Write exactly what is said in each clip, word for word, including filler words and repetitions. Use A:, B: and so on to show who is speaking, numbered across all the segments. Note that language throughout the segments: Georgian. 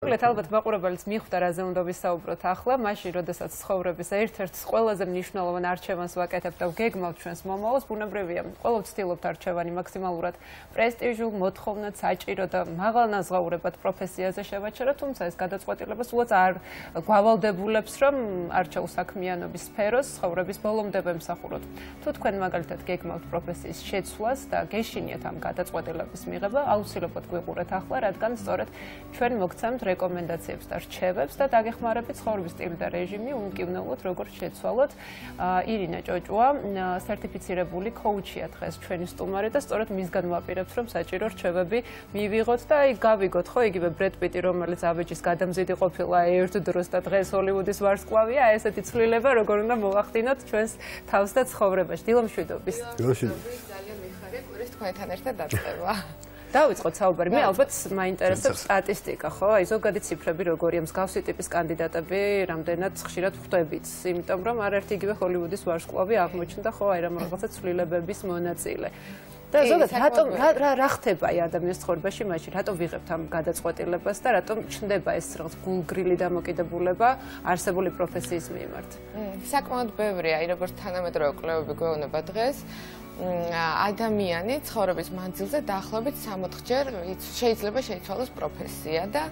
A: ალბათ მაყურებელს მიხვდა რაზე უნდა ვისაუბროთ ახლა, მაშინ როდესაც ცხოვრების ერთ-ერთ ყველაზე მნიშვნელოვან არჩევანს ვაკეთებთ და ვგეგმავთ ჩვენს მომავალს, ბუნებრივია. Ყველამ ვცდილობთ არჩევანი მაქსიმალურად პრესტიჟულ, მოთხოვნად, საჭირო და მაღალნაზღაურებად პროფესიაზე შევაჩეროთ, თუმცა ეს გადაწყვეტილება სულაც არ გვავალდებულებს, რომ არჩეულ საქმიანობის სფეროს ცხოვრების ბოლომდე ვემსახუროთ. თუ თქვენ მაგალითად გეგმავთ პროფესიის შეცვლას და გეშინიათ ამ გადაწყვეტილების მიღება, აუცილებლად გვიყურეთ ახლა, რადგან სწორედ ჩვენ მოგცემთ რეკომენდაციებს და რჩევებს და დაგეხმარებით ცხოვრების სტილი და რეჟიმი უმკივნეულოდ როგორ შეცვალოთ. ირინა ჭოჭუა, სერტიფიცირებული კოუჩია დღეს ჩვენი სტუმარი და სწორედ მისგან ვაპირებთ, რომ საჭირო რჩევები მივიღოთ და აი გავიგოთ, ხო, იგივე ბრედ პიტი, რომელიც ავეჯის გადამზიდი ყოფილა ერთ დროს და დღეს ჰოლივუდის ვარსკვლავია, ესეთი ცვლილება როგორ უნდა მოვახდინოთ ჩვენს თავს და ცხოვრებაში. დილამშვიდობის.
B: დილამშვიდობის. ძალიან მიხარია კვირის თქვენთან ერთად დაწყება.
A: დავიწყოთ საუბარი. მე ალბათ მაინტერესებს სტატისტიკა, ხო? აი ზოგადი ციფრები როგორია, მსგავსი ტიპის კანდიდატები რამდენად ხშირად ხვდებით, იმიტომ რომ არაერთი იგივე ჰოლივუდის ვარსკვლავი აღმოჩნდა, ხო, აი რამ რაღაცა ცვლილებების მონაწილე. და ზოგადად რატომ რა რა ხდება აი ადამიანის ცხოვრებაში მაშინ, რატომ ვიღებთ ამ გადაწყვეტილებას და რატომ ჩნდება ეს რაღაც გულგრილი დამოკიდებულება არსებული პროფესიის მიმართ?
B: საკმაოდ ბევრია, აი როგორც თანამედროვე კვლევები გვეუბნება დღეს. ადამიანი ცხოვრების მანძილზე დაახლოებით სამოთხჯერ შეიძლება შეიცვალოს პროფესია და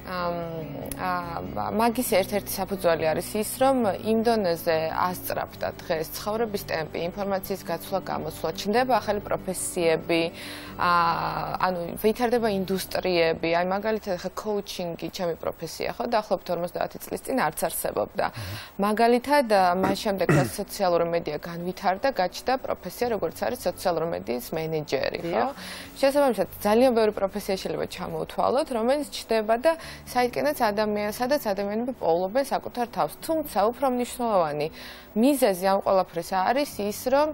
B: მაგის ერთ-ერთი საფუძველი არის ის, რომ იმ დონეზე ასწრაფდა დღეს ცხოვრების ტემპი, ინფორმაციის გაცვლა, გამოსვლა, ჩნდება ახალი პროფესიები, ანუ ვითარდება ინდუსტრიები, აი მაგალითად ხა კოუჩინგი, ჩემი პროფესია, ხო, დაახლოებით ორმოცდაათი წლის წინ არც არსებობდა. მაგალითად, მას შემდეგ რაც სოციალური მედია განვითარდა, გაჩნდა პროფესია, როგორც არის სოციალური მედიის მენეჯერი, ხო? შესაბამისად, ძალიან ბევრი პროფესია შეიძლება ჩამოუთვალოთ, რომელიც ჩნდება და საიდანაც ადამიანს, სადაც ადამიანები პოულობენ საკუთარ თავს. თუმცა უფრო მნიშვნელოვანი მიზეზი ამ ყველაფრის არის ის, რომ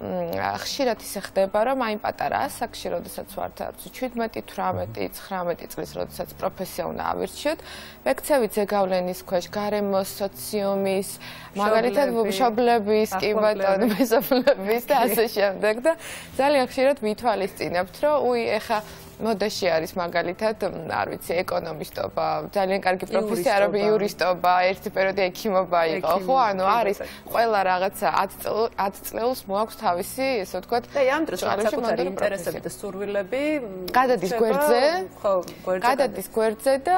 B: ხშირად ისე ხდება, რომ აი პატარა ასაკში, როდესაც ვართ შვიდმეტი, თვრამეტი, ცხრამეტი წლის, როდესაც პროფესია უნდა ავირჩიოთ, ვექცევით ზეგავლენის ქვეშ, გარემოს, სოციუმის, მაგალითად მშობლების, კი ბატონო, მეზობლების და ასე შემდეგ და ძალიან ხშირად ვითვალისწინებთ, რომ უი, ეხა მოდაში არის მაგალითად, არ ვიცი, ეკონომისტობა, ძალიან კარგი პროფესია, რომ იურისტობა, ერთი პერიოდი ექიმობა იყო, ხო? ანუ არის ყველა რაღაცა ათ წლეულს მოაქვს თავისი, ესე ვთქვათ,
A: და ამ დროს საკუთარი ინტერესები და სურვილები
B: გადადის გვერდზე, ხო, გვერდზე. გადადის გვერდზე და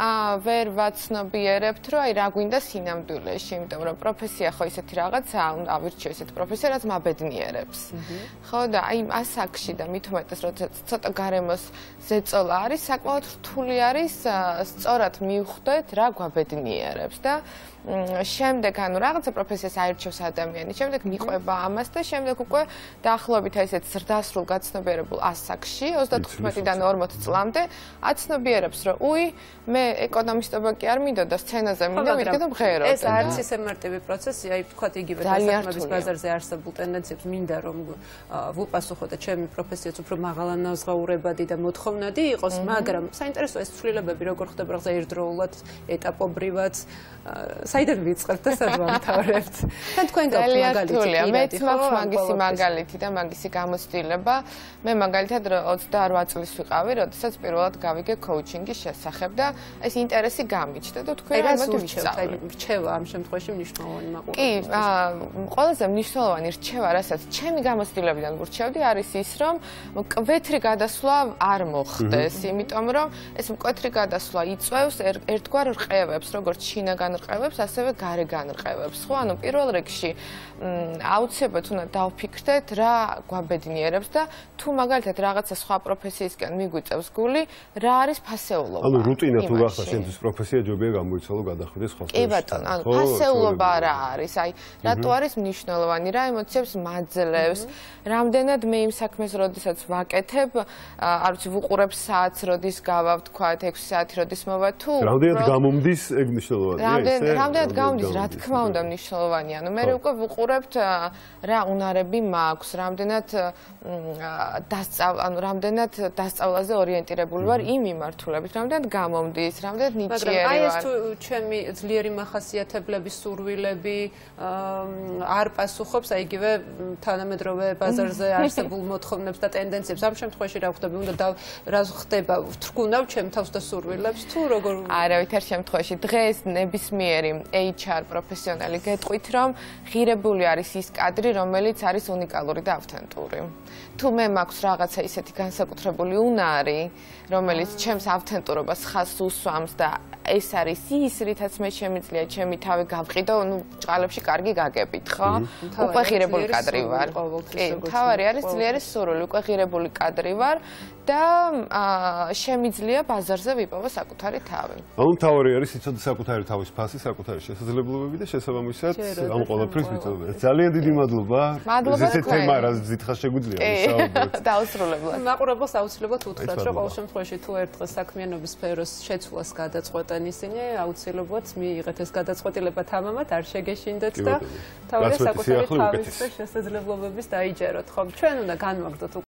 B: ვერ ვაცნობიერებთ, რომ აი რა გვინდა სინამდვილეში, იმიტომ რომ პროფესია ხო ისეთი რაღაცაა, უნდა ავირჩიო ესეთი პროფესია, რაც მაბედნიერებს. ხო, და აი ასაკში და მით უმეტეს, როდესაც ცოტა გარემოს ზეწოლა არის, საკმაოდ რთული არის სწორად მივხვდეთ რა გვაბედნიერებს და შემდეგ ანუ რაღაცა პროფესიას აირჩევს ადამიანი, შემდეგ მიყვება ამას და შემდეგ უკვე დაახლოებით აი ესეთ ზრდასრულ გაცნობიერებულ ასაკში, ოცდათხუთმეტიდან ორმოც წლამდე აცნობიერებს, რომ უი, მე ეკონომისტობა კი არ მინდოდა, სცენაზე მინდა, ვიდრე მღეროდა.
A: ეს არც ისე მარტივი პროცესია, აი ვთქვათ იგივე დასაქმების ბაზარზე არსებულ ტენდენციებს მინდა რომ ვუპასუხო და ჩემი პროფესიაც უფრო მაღალანაზღაურებადი და მოთხოვნადი იყოს, მაგრამ საინტერესოა ეს ცვლილებები როგორ ხდება რაღაცა ერთდროულად, ეტაპობრივად, საიდან ვიწყებთ და სად ვამთავრებთ? თან თქვენ გაქვთ მაგალითი?
B: მეც მაქვს მაგისი მაგალითი და მაგისი გამოცდილება. მე მაგალითად ოცდაოთხ წლის ვიყავი, როდესაც პირველად გავიგე კოუჩინგის შესახებ და ეს ინტერესი გამიჩნდა და თქვენ ამათ
A: ვისწავლეთ. რჩევა ამ შემთხვევაში მნიშვნელოვანი მაყურებელი.
B: კი, ყველაზე მნიშვნელოვანი რჩევა, რასაც ჩემი გამოცდილებიდან ვურჩევდი, არის ის, რომ მკვეთრი გადასვლა არ მოხდეს, იმიტომ რომ ეს მკვეთრი გადასვლა იწვევს ერთგვარ რყევებს, როგორც შინაგან რყევებს, ასევე გარე განრყევებს, ხო? ანუ პირველ რიგში აუცილებლად უნდა დავფიქრდეთ რა გვაბედნიერებს და თუ მაგალითად რაღაცა სხვა პროფესიისკენ მიგვიწევს გული, რა არის ფასეულობა.
C: ანუ რუტინა თუ გახდა შენთვის პროფესია, ჯობია გამოიცვალო გადახვიდე სხვა
B: სფეროში. კი ბატონო, ანუ ფასეულობა რა არის? აი, რატო არის მნიშვნელოვანი? რა ემოციებს მაძლევს? რამდენად მე იმ საქმეს, როდესაც ვაკეთებ, არ ვიცი, ვუყურებ საათს, როდის გავა, ვთქვათ, ექვსი საათი როდის მოვა თუ
C: რამდენად გამომდის, ეგ მნიშვნელოვანია ესე?
B: რამდენად გამომდის, რა თქმა უნდა მნიშვნელოვანია. ანუ მე უკვე ვუყურებთ რა უნარები მაქვს, რამდენად დასწავლ, ანუ რამდენად დასწავლაზე ორიენტირებული ვარ იმ მიმართულებით, რამდენად გამომდის, რამდენად ნიჭიერი ვარ.
A: მაგრამ აი ეს თუ ჩემი ძლიერი მახასიათებლების სურვილები არ პასუხობს აი იგივე თანამედროვე ბაზარზე არსებულ მოთხოვნებს და ტენდენციებს. ამ შემთხვევაში რა ხდება? უნდა რა ხდება? ვთრგუნავ ჩემ თავს და სურვილებს თუ როგორ?
B: არა, ვითარ შემთხვევაში დღეს ნებისმიერი ეიჩ არ პროფესიონალი გეტყვით, რომ ღირებული არის ის კადრი, რომელიც არის უნიკალური და ავთენტური. თუ მე მაქვს რაღაცა ისეთი განსაკუთრებული უნარი, რომელიც ჩემს ავთენტურობას ხაზს უსვამს და ეს არის ის, რითაც მე შემიძლია ჩემი თავი გავყიდო, ну, ჭყალებში კარგი გაგებით, ხო? უკვე ღირებული კადრი ვარ. კი, თავარი არის ძლიერი სურვილი, უკვე ღირებული კადრი ვარ და შემიძლია ბაზარზე ვიპოვო საკუთარი თავი.
C: ანუ თავარი არის იცოდე საკუთარი თავის ფასი, საკუთარი შესაძლებლობები და შესაბამისად ამ ყველაფრის ვიწოდე. ძალიან დიდი მადლობა.
B: ესეთი
C: თემა რაც ძითხა შეგვიძლია ვისაუბროთ.
B: დაუსრულებლად.
A: მაყურებელს აუცილებლად უთხრათ, რომ ყოველ შემთხვევაში თუ ერთხელ საქმიანობის სფეროს შეცვლას გადაწყვეტენ ისინი, აუცილებლად მიიღეთ ეს გადაწყვეტილება თამამად, არ შეგეშინდეთ და თავი საკუთარი თავის შესაძლებლობების დაიჯეროთ. ხომ ჩვენ უნდა განვაგრძოთ